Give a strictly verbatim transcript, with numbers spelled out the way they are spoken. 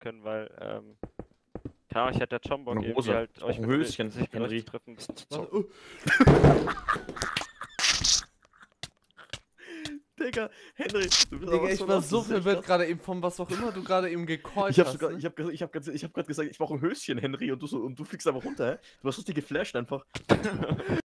können, weil, ähm, klar, ich hätte jetzt schon Bock, Eine irgendwie Hose. halt Auch euch ein mit, Höschen, sich mit euch Henry. zu treffen, ein bisschen zu Warte, zocken. oh. Digga, Henry, du bist Digga, aber ich so war los, so das ist echt verwirrt krass. gerade eben von was auch immer du gerade eben gecallt Ich hab hast. sogar, ne? ich hab, ich hab, grad- ich hab grad gesagt, ich brauche ein Höschen, Henry, und du so, und du fliegst einfach runter, hä? Du warst richtig geflasht einfach.